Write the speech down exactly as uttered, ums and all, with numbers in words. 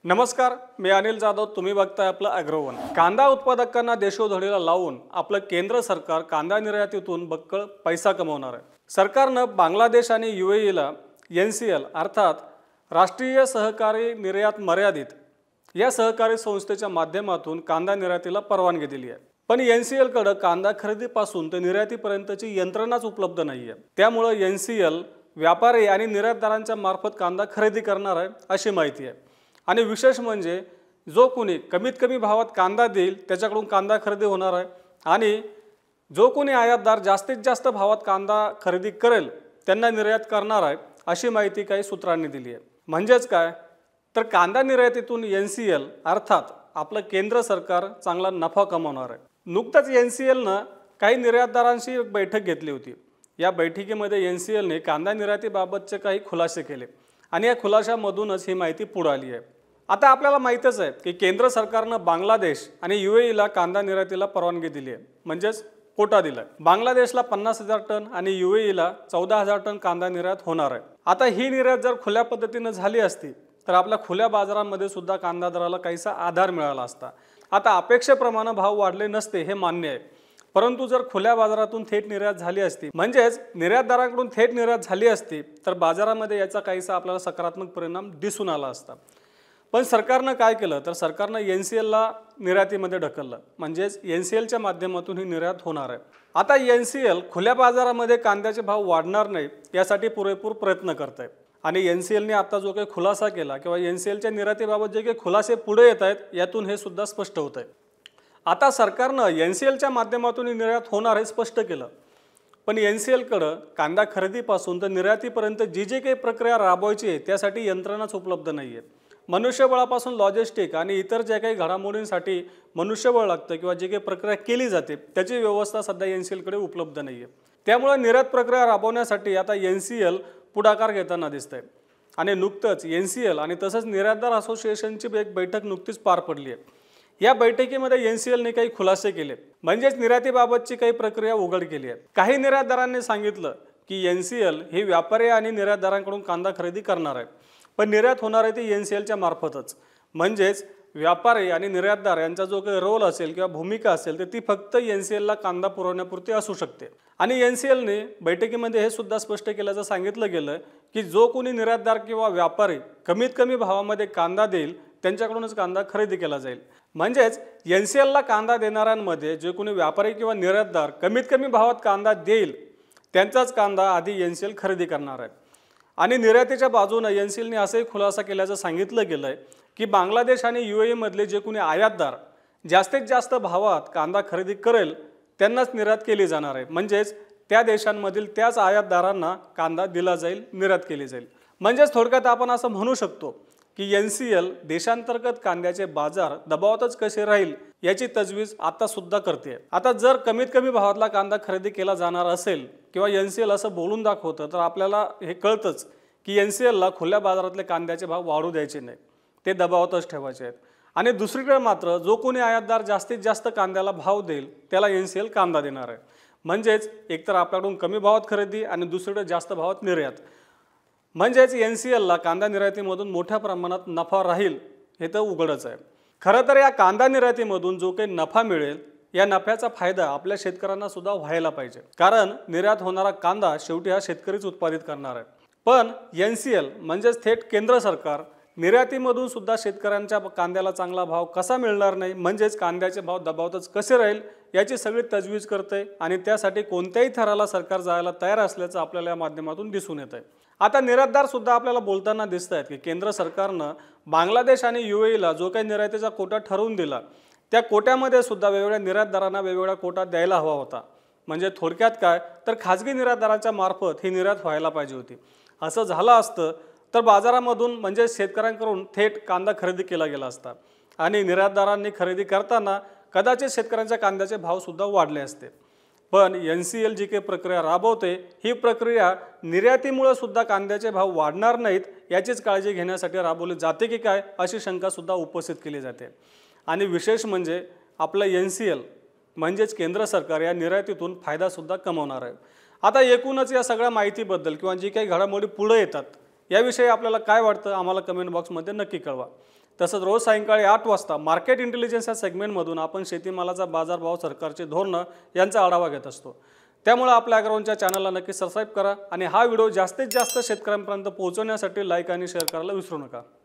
नमस्कार, मी अनिल जाधव. तुम्ही बघताय आपलं अॅग्रोवन. कांदा उत्पादकांना देशोधडीला लावून आपलं केंद्र सरकार कांदा निर्यातीतून बक्कळ पैसा कमवणार आहे. सरकारनं बांगलादेश आणि यूएईला एन सी एल अर्थात राष्ट्रीय सहकारी निर्यात मर्यादित या सहकारी संस्थेच्या माध्यमातून कांदा निर्यातीला परवानगी दिली आहे. पण एन सी एलकडे कांदा खरेदीपासून ते निर्यातीपर्यंतची यंत्रणाच उपलब्ध नाही आहे. त्यामुळे एन सी एल व्यापारी आणि निर्यातदारांच्या मार्फत कांदा खरेदी करणार आहे अशी माहिती आहे. आणि विशेष म्हणजे जो कोणी कमीत कमी भावात कांदा देईल त्याच्याकडून कांदा खरेदी होणार आहे आणि जो कोणी आयातदार जास्तीत जास्त भावात कांदा खरेदी करेल त्यांना निर्यात करणार आहे अशी माहिती काही सूत्रांनी दिली आहे. म्हणजेच काय तर कांदा निर्यातीतून एन सी एल अर्थात आपलं केंद्र सरकार चांगला नफा कमवणार आहे. नुकतंच एन सी एलनं काही निर्यातदारांशी एक बैठक घेतली होती. या बैठकीमध्ये एन सी एलने कांदा निर्यातीबाबतचे काही खुलासे केले आणि या खुलाशामधूनच ही माहिती पुढे आली आहे. आता आपल्याला माहीतच आहे की केंद्र सरकारनं बांगलादेश आणि यूएईला कांदा निर्यातीला परवानगी दिली आहे, म्हणजेच कोटा दिला आहे. बांगलादेशला पन्नास हजार टन आणि यूएईला चौदा हजार टन कांदा निर्यात होणार आहे. आता ही निर्यात जर खुल्या पद्धतीनं झाली असती तर आपल्या खुल्या बाजारामध्ये सुद्धा कांदा दराला काहीसा आधार मिळाला असता. आता अपेक्षेप्रमाणे भाव वाढले नसते हे मान्य आहे, परंतु जर खुल्या बाजारातून थेट निर्यात झाली असती म्हणजेच निर्यातदारांकडून थेट निर्यात झाली असती तर बाजारामध्ये याचा काहीसा आपल्याला सकारात्मक परिणाम दिसून आला असता. पण सरकारनं काय केलं तर सरकारनं एन सी एलला निर्यातीमध्ये ढकललं, म्हणजेच एन सी एलच्या माध्यमातून ही निर्यात होणार आहे. आता एन सी एल खुल्या बाजारामध्ये कांद्याचे भाव वाढणार नाही यासाठी पुरेपूर प्रयत्न करत आहे. आणि एन सी एलने आता जो काही खुलासा केला किंवा एन सी एलच्या निर्यातीबाबत जे काही खुलासे पुढे येत आहेत यातून हे सुद्धा स्पष्ट होत आहे. आता सरकारनं एन सी एलच्या माध्यमातून निर्यात होणार हे स्पष्ट केलं, पण एन सी एलकडं कांदा खरेदीपासून तर निर्यातीपर्यंत जी जी काही प्रक्रिया राबवायची आहे त्यासाठी यंत्रणाच उपलब्ध नाही आहे. मनुष्यबळापासून लॉजिस्टिक आणि इतर ज्या काही घडामोडींसाठी मनुष्यबळ लागतं किंवा जी काही प्रक्रिया केली जाते त्याची व्यवस्था सध्या एन सी एलकडे उपलब्ध नाही आहे. त्यामुळे निर्यात प्रक्रिया राबवण्यासाठी आता एन सी एल पुढाकार घेताना दिसत आहे. आणि नुकतंच एन सी एल आणि तसंच निर्यातदार असोसिएशनची एक बैठक नुकतीच पार पडली आहे. या बैठकीमध्ये एन सी एलने काही खुलासे केले, म्हणजेच निर्यातीबाबतची काही प्रक्रिया उघड केली आहे. काही निर्यातदारांनी सांगितलं की एन सी एल ही व्यापारी आणि निर्यातदारांकडून कांदा खरेदी करणार आहे, पण निर्यात होणार आहे ती एन सी एलच्या मार्फतच. म्हणजेच व्यापारी आणि निर्यातदार यांचा जो काही रोल असेल किंवा भूमिका असेल तर ती फक्त एन सी एलला कांदा पुरवण्यापुरती असू शकते. आणि एन सी एलने बैठकीमध्ये हे सुद्धा स्पष्ट केल्याचं सांगितलं गेलं की जो कोणी निर्यातदार किंवा व्यापारी कमीत कमी भावामध्ये कांदा देईल त्यांच्याकडूनच कांदा खरेदी केला जाईल. म्हणजेच एन सी एलला कांदा देणाऱ्यांमध्ये जे कोणी व्यापारी किंवा निर्यातदार कमीत कमी भावात कांदा देईल त्यांचाच कांदा आधी एन सी एल खरेदी करणार आहे. आणि निर्यातीच्या बाजूनं एन सी एलने असंही खुलासा केल्याचं सांगितलं गेलं आहे की बांगलादेश आणि यूएईमधले जे कोणी आयातदार जास्तीत जास्त भावात कांदा खरेदी करेल त्यांनाच निर्यात केली जाणार आहे. म्हणजेच त्या देशांमधील त्याच आयातदारांना कांदा दिला जाईल, निर्यात केली जाईल. म्हणजेच थोडक्यात आपण असं म्हणू शकतो की एन सी एल देशांतर्गत कांद्याचे बाजार दबावातच कसे राहील याची तजवीज आता सुद्धा करते. आता जर कमीत कमी भावातला कांदा खरेदी केला जाणार असेल किंवा एन सी एल असं बोलून दाखवतं तर आपल्याला हे कळतंच की एन सी एलला खुल्या बाजारातले कांद्याचे भाव वाढू द्यायचे नाही, ते दबावातच ठेवायचे आहेत. आणि दुसरीकडे मात्र जो कोणी आयातदार जास्तीत जास्त कांद्याला भाव देईल त्याला एन सी एल कांदा देणार आहे. म्हणजेच एकतर आपल्याकडून कमी भावात खरेदी आणि दुसरीकडे जास्त भावात निर्यात. म्हणजेच एन सी एलला कांदा निर्यातीमधून मोठ्या प्रमाणात नफा राहील हे तर उघडच आहे. खरं तर या कांदा निर्यातीमधून जो काही नफा मिळेल या नफ्याचा फायदा आपल्या शेतकऱ्यांना सुद्धा व्हायला पाहिजे, कारण निर्यात होणारा कांदा शेवटी हा शेतकरीच उत्पादित करणार आहे. पण एन सी एल म्हणजेच थेट केंद्र सरकार निर्यातीमधून सुद्धा शेतकऱ्यांच्या कांद्याला चांगला भाव कसा मिळणार नाही, म्हणजेच कांद्याचे भाव दबावातच कसे राहील याची सगळी तजवीज करते आणि त्यासाठी कोणत्याही थराला सरकार जायला तयार असल्याचं आपल्याला या माध्यमातून दिसून येत आहे. आता निर्यातदार सुद्धा आपल्याला बोलताना दिसत आहेत की केंद्र सरकारनं बांगलादेश आणि यूएईला जो काही निर्यातीचा कोटा ठरवून दिला त्या कोट्यामध्ये सुद्धा वेगवेगळ्या निर्यातदारांना वेगवेगळा कोटा द्यायला हवा होता. म्हणजे थोडक्यात काय तर खाजगी निर्यातदारांच्या मार्फत ही निर्यात व्हायला पाहिजे होती. असं झालं असतं तर बाजारामधून म्हणजे शेतकऱ्यांकडून थेट कांदा खरेदी केला गेला असता आणि निर्यातदारांनी खरेदी करताना कदाचित शेतकऱ्यांच्या कांद्याचे भावसुद्धा वाढले असते. पण एन सी एल जी काही प्रक्रिया राबवते ही प्रक्रिया निर्यातीमुळे सुद्धा कांद्याचे भाव वाढणार नाहीत याचीच काळजी घेण्यासाठी राबवली जाते की काय अशी शंकासुद्धा उपस्थित केली जाते. आणि विशेष म्हणजे आपलं एन सी एल म्हणजेच केंद्र सरकार या निर्यातीतून फायदासुद्धा कमवणार आहे. आता एकूणच या सगळ्या माहितीबद्दल किंवा जी काही घडामोडी पुढे येतात याविषयी आपल्याला काय वाटतं आम्हाला कमेंट बॉक्समध्ये नक्की कळवा. तसंच रोज सायंकाळी आठ वाजता मार्केट इंटेलिजन्स या सेगमेंटमधून आपण शेतीमालाचा बाजारभाव, सरकारची धोरणं यांचा आढावा घेत असतो। त्यामुळे आपल्या ॲग्रोवनच्या चॅनलला नक्की सबस्क्राईब करा आणि हा व्हिडिओ जास्तीत जास्त शेतकऱ्यांपर्यंत पोहोचवण्यासाठी लाईक आणि शेअर करायला विसरू नका।